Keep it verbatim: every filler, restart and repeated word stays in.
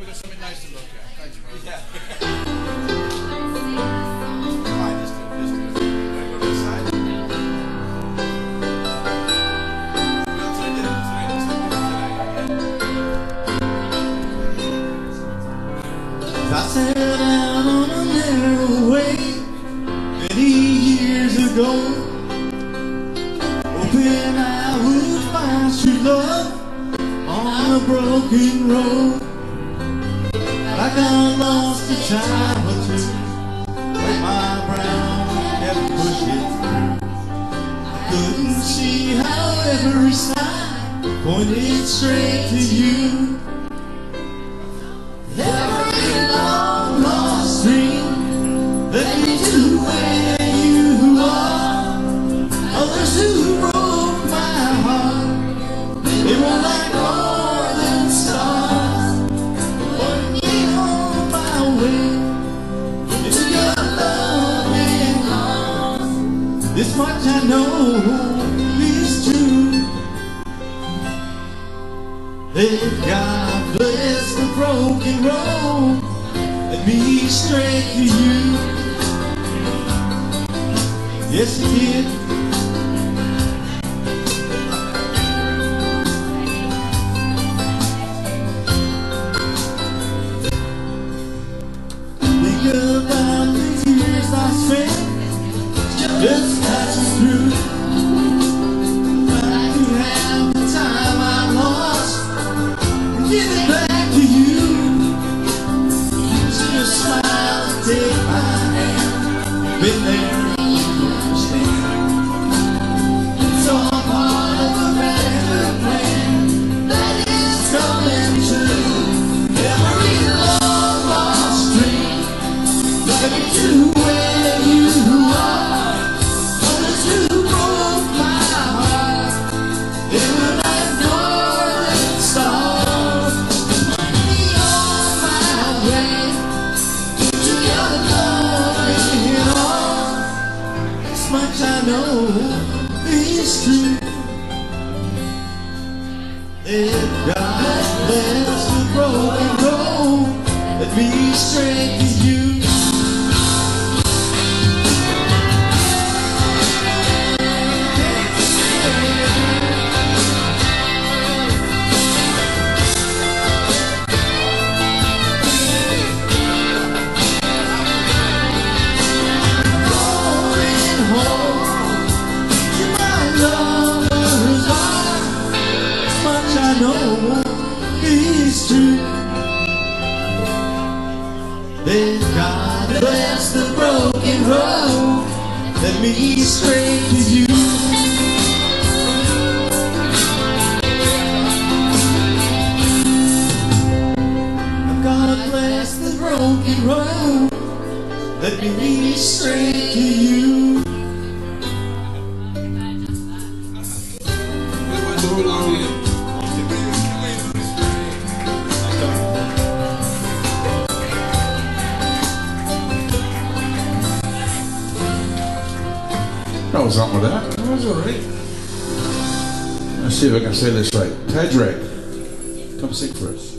we got something nice to look at. Thanks, bro. Yeah. I sat down on a narrow way many years ago, hoping I would find true love on a broken road. I got lost a time or two, but my brown kept pushing through. I couldn't see how every sign pointed straight to you. Every long lost stream led me to where you are. Others who broke my heart, they were like northern stars, pointing me on my way into your loving arms. This much I know is true. Let God bless the broken road, let me straight to you. Yes, He did. Think about the years I spent just passing through. I could have the time I lost, give it back to you. Just smile and take my hand. Been there, you understand. So I'm part of a better plan that is coming true. Every long lost dream led me to where you are. Others who broke my heart, they were like northern stars, pointing me on my way to your loving arms. This much I know is true. Let God bless the broken road, let me straight to you. I know is true. Let God bless the broken road, let me straight to you. God bless the broken road, let me be straight to you. That was something with that. That was alright. Let's see if I can say this right. Tedrick, come sing for us.